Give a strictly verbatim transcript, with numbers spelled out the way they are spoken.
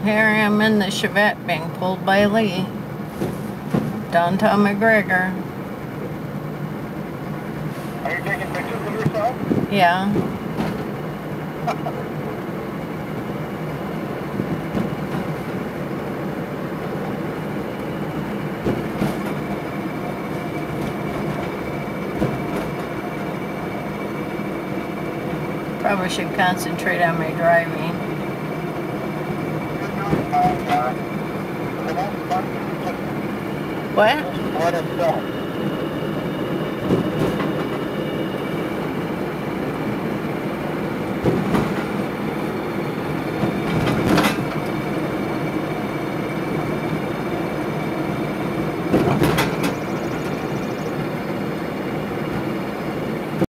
Here I am in the Chevette being pulled by Lee. Downtown McGregor. Are you taking pictures of yourself? Yeah. Probably should concentrate on my driving. What? What a